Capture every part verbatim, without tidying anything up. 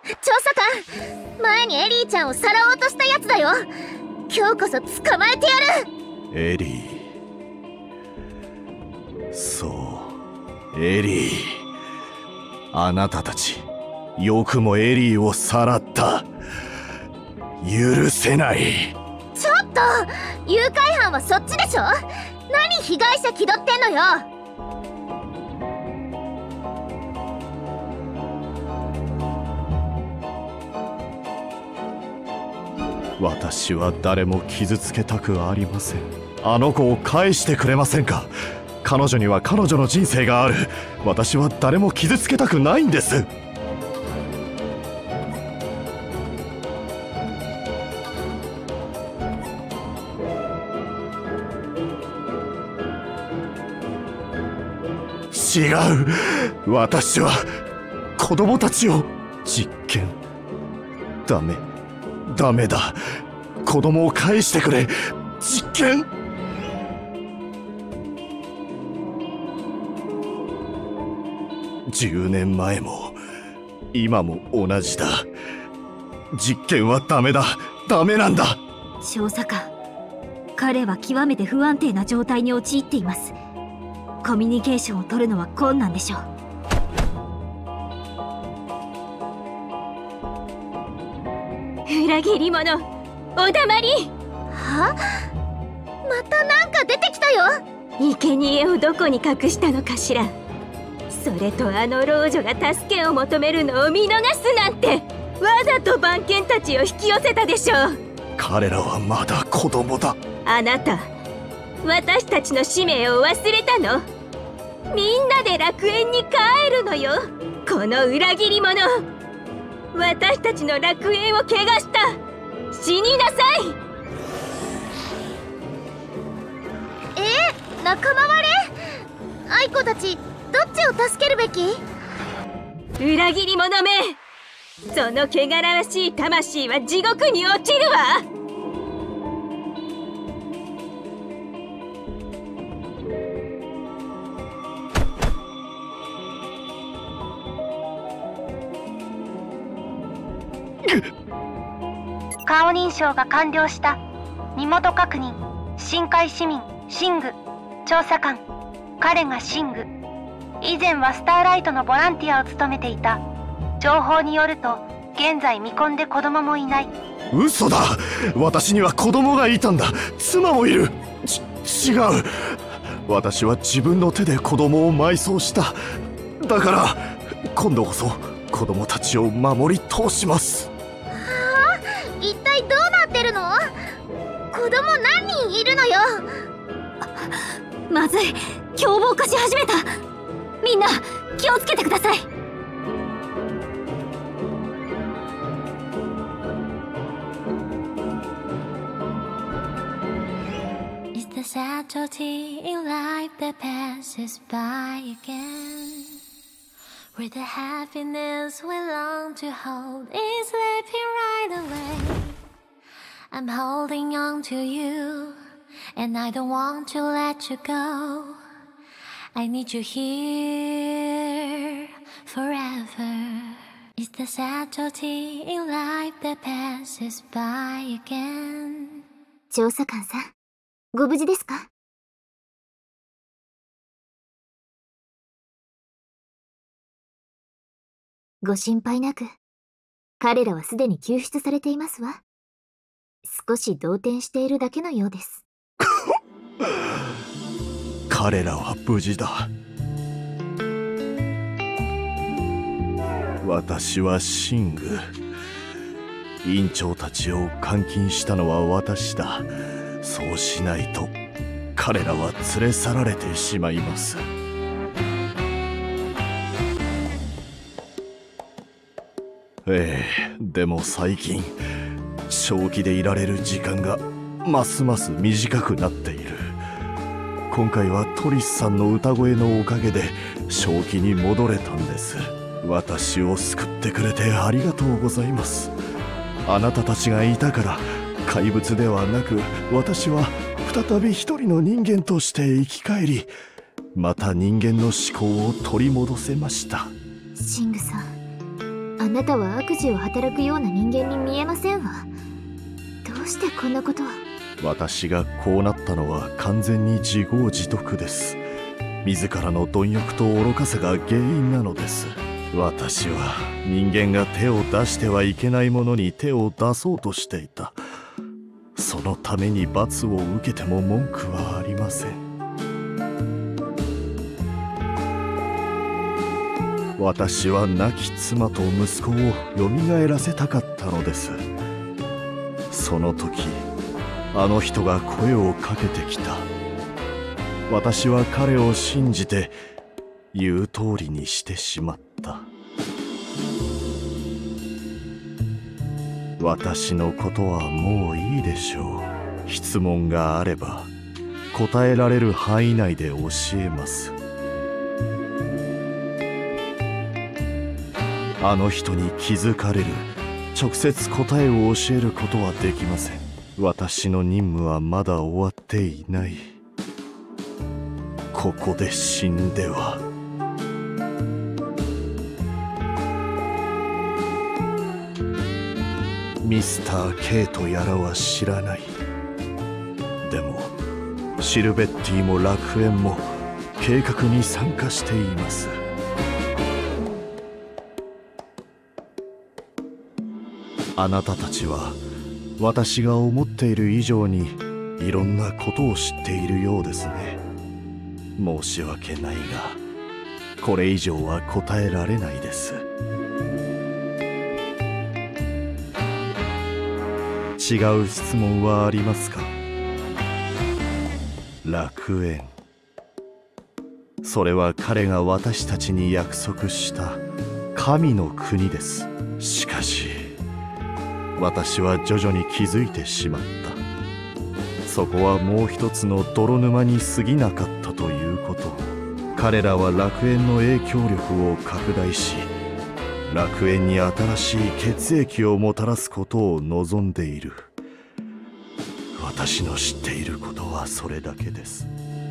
調査官、前にエリーちゃんをさらおうとしたやつだよ。今日こそ捕まえてやる。 エリー、そう、エリー、あなたたちよくもエリーをさらった。許せない。 ちょっと、誘拐犯はそっちでしょ。何被害者気取ってんのよ。 私は誰も傷つけたくありません。あの子を返してくれませんか。彼女には彼女の人生がある。私は誰も傷つけたくないんです。違う。私は子供たちを。実験ダメダメだ。子供を返してくれ。実験。じゅうねんまえも今も同じだ。実験はダメだ。ダメなんだ。 調査官、彼は極めて不安定な状態に陥っています。コミュニケーションを取るのは困難でしょう。 裏切り者、おだまり。 は？またなんか出てきたよ。 生贄をどこに隠したのかしら。それとあの老女が助けを求めるのを見逃すなんて、わざと番犬たちを引き寄せたでしょう。 彼らはまだ子供だ。 あなた、私たちの使命を忘れたの？みんなで楽園に帰るのよ。この裏切り者、私たちの楽園を汚した。死になさい。 えー、仲間割れ？愛子たちどっちを助けるべき？ 裏切り者め、その汚らわしい魂は地獄に落ちるわ。 顔認証が完了した。身元確認。深海市民シング。調査官、彼がシング。以前はスターライトのボランティアを務めていた。情報によると現在未婚で子供もいない。 嘘だ。私には子供がいたんだ。妻もいる。ち違う。私は自分の手で子供を埋葬した。だから今度こそ子供たちを守り通します。 はあ、一体どうなってるの？子供何人いるのよ。 まずい、凶暴化し始めた。みんな気をつけてください。 It's the subtlety in life that passes by again, where the happiness we long to hold is slipping right away. I'm holding on to you, and I don't want to let you go. I need you here forever. It's the subtlety in life that passes by again. 調査官さん、ご無事ですか？ご心配なく、彼らはすでに救出されていますわ。少し動転しているだけのようです。 彼らは無事だ。私はシング。院長たちを監禁したのは私だ。そうしないと彼らは連れ去られてしまいます。ええ、でも最近正気でいられる時間がますます短くなっている。今回はトリスさんの歌声のおかげで正気に戻れたんです。私を救ってくれてありがとうございます。あなたたちがいたから怪物ではなく、私は再び一人の人間として生き返り、また人間の思考を取り戻せました。 シングさん、 あなたは悪事を働くような人間に見えませんわ。どうしてこんなことを。 私がこうなったのは完全に自業自得です。自らの貪欲と愚かさが原因なのです。私は人間が手を出してはいけないものに手を出そうとしていた。そのために罰を受けても文句はありません。私は亡き妻と息子をよみがえらせたかったのです。その時あの人が声をかけてきた。私は彼を信じて言う通りにしてしまった。私のことはもういいでしょう。質問があれば答えられる範囲内で教えます。あの人に気づかれる、直接答えを教えることはできません。私の任務はまだ終わっていない。ここで死んでは。ミスター K とやらは知らない。でもシルベッティも楽園も計画に参加しています。あなたたちは私が思っている以上にいろんなことを知っているようですね。申し訳ないがこれ以上は答えられないです。違う質問はありますか？楽園、それは彼が私たちに約束した神の国です。しかし私は徐々に気づいてしまった。そこはもう一つの泥沼に過ぎなかったということ。彼らは楽園の影響力を拡大し、楽園に新しい血液をもたらすことを望んでいる。私の知っていることはそれだけです。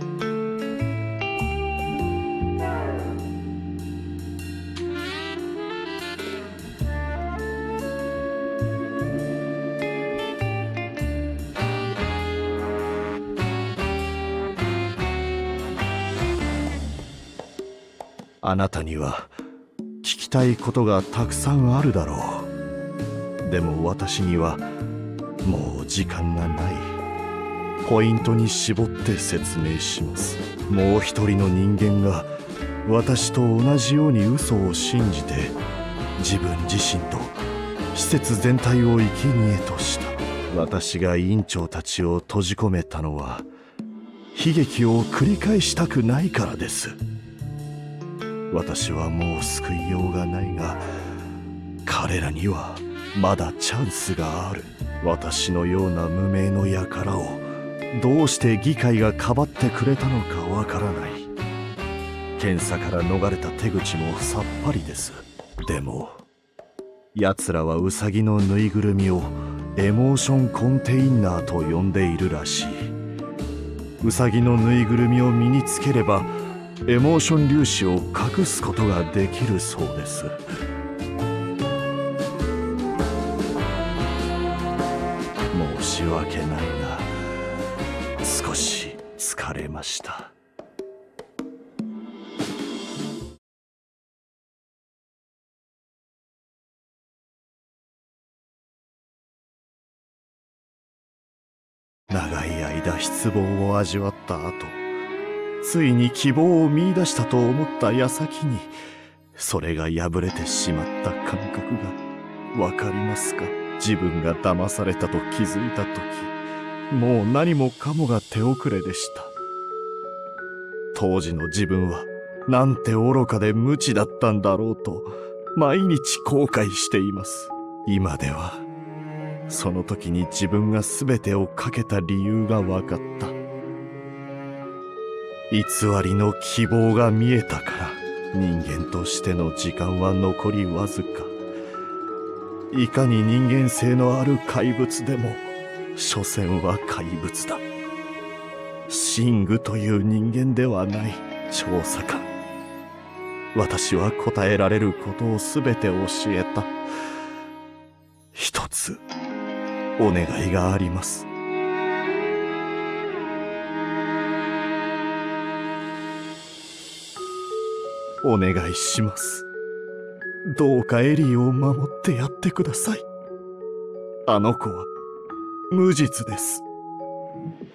あなたには聞きたいことがたくさんあるだろう。でも私にはもう時間がない。ポイントに絞って説明します。もう一人の人間が私と同じように嘘を信じて自分自身と施設全体を生贄とした。私が委員長たちを閉じ込めたのは悲劇を繰り返したくないからです。私はもう救いようがないが、彼らにはまだチャンスがある。私のような無名の輩をどうして議会がかばってくれたのかわからない。検査から逃れた手口もさっぱりです。でも奴らはウサギのぬいぐるみをエモーションコンテイナーと呼んでいるらしい。ウサギのぬいぐるみを身につければエモーション粒子を隠すことができるそうです。申し訳ないが少し疲れました。長い間失望を味わった後、ついに希望を見出したと思った矢先にそれが破れてしまった感覚がわかりますか？自分が騙されたと気づいた時、もう何もかもが手遅れでした。当時の自分はなんて愚かで無知だったんだろうと毎日後悔しています。今ではその時に自分が全てをかけた理由が分かった。偽りの希望が見えたから人間としての時間は残りわずか。いかに人間性のある怪物でも所詮は怪物だ。シングという人間ではない調査官。 私は答えられることをすべて教えた。一つお願いがあります。お願いします。どうかエリーを守ってやってください。あの子は無実です。